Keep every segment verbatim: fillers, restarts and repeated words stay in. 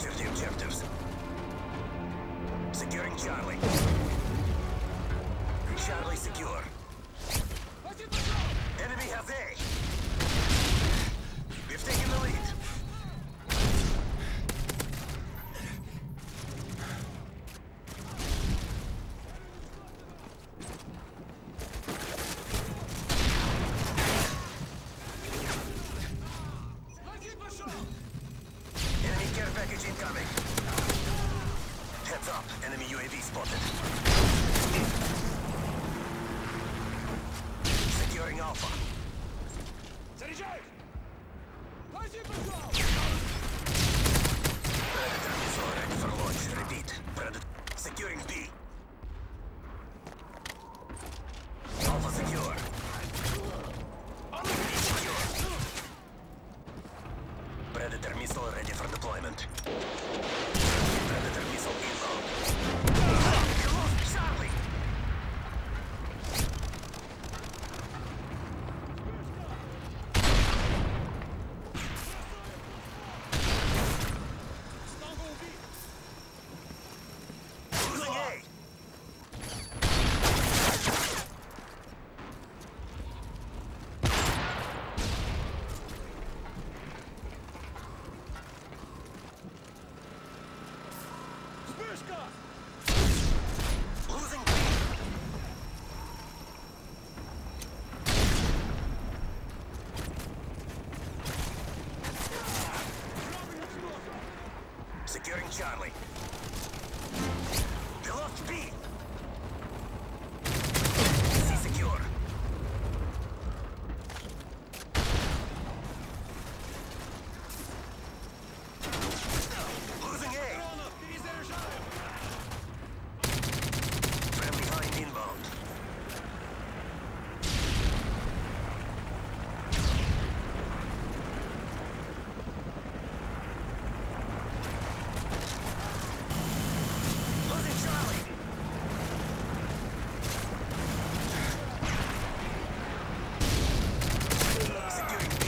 Capture the objectives. Securing Charlie. Charlie secure. Enemy has A. We've taken the lead. Enemy care package incoming. Heads up, enemy U A V spotted. Securing Alpha. Заряжай! Predator missile ready for launch. Repeat. Predator securing B. Alpha secure. B secure. Predator missile ready for deployment. Predator missile inbound. We lost Charlie! Losing A! Losing B. Securing Charlie. We lost B. C secure. Losing A. Friendly hind inbound. Losing Charlie. Securing B.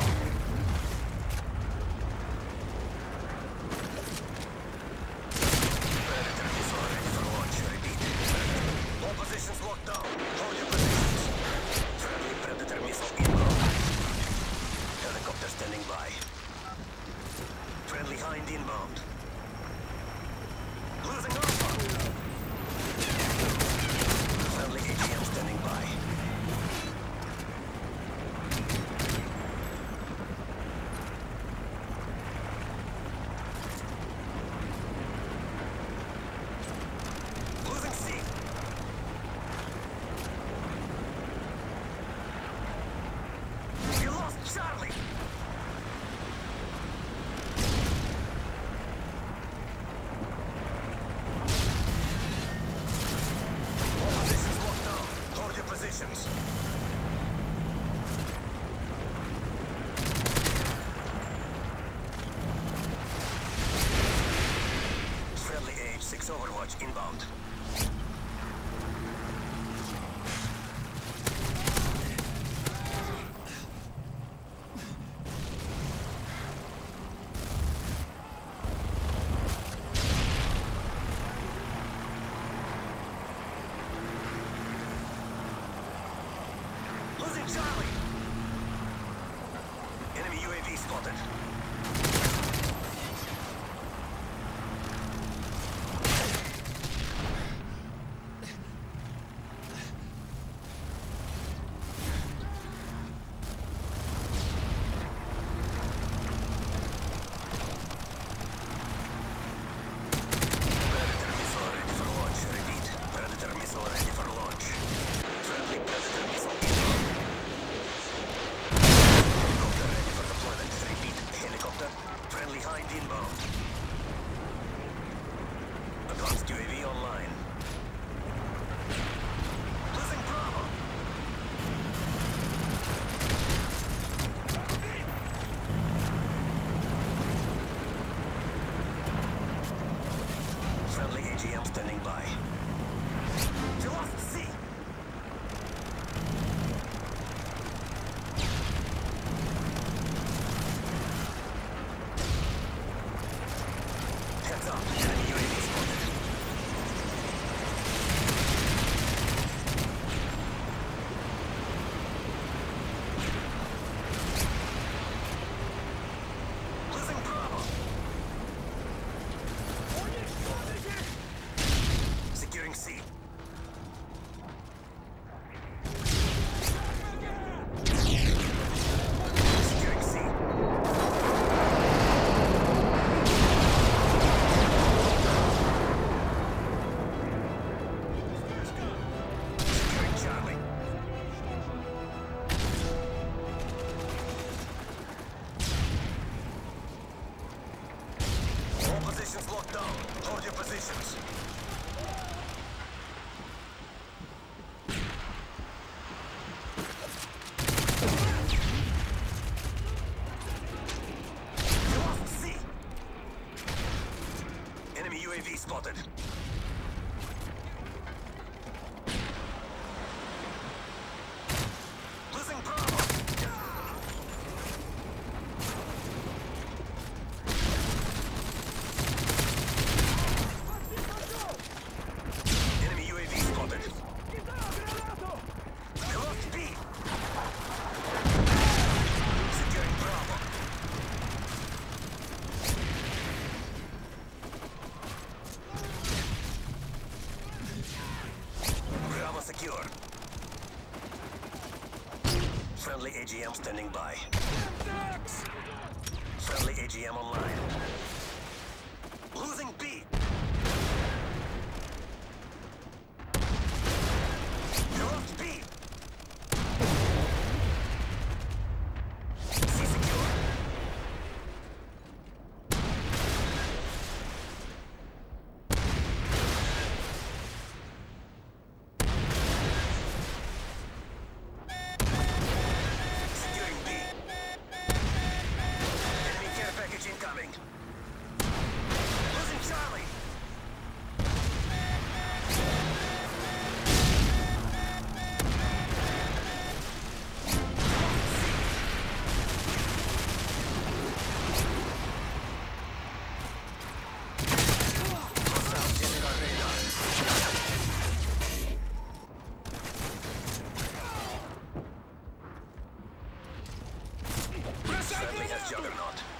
Predator missile ready for launch. Repeat. All positions locked down. Hold your positions. Friendly Predator missile inbound. Helicopter standing by. Friendly hind inbound. Losing Alpha. Friendly A T M standing by. Losing C. We lost Charlie. All positions locked down. Hold your positions. Friendly A H six overwatch inbound. Losing Charlie. Enemy U A V spotted. Predator missile ready for launch. Repeat. Predator missile ready for launch. Friendly Predator missile inbound. Helicopter ready for deployment. Repeat. Helicopter. Friendly hind inbound. Advanced U A V online. Losing Bravo. Friendly A G M standing by. We lost C. positions. You lost C. Enemy U A V spotted. Losing Bravo. Enemy U A V spotted. We lost B. Securing Bravo. Bravo secure. Friendly A G M standing by. Friendly A G M online. Losing B. You lost B. C secure. Securing B. Enemy care package incoming. Losing Charlie. Hostiles jamming our radar. Friendly has Juggernaut.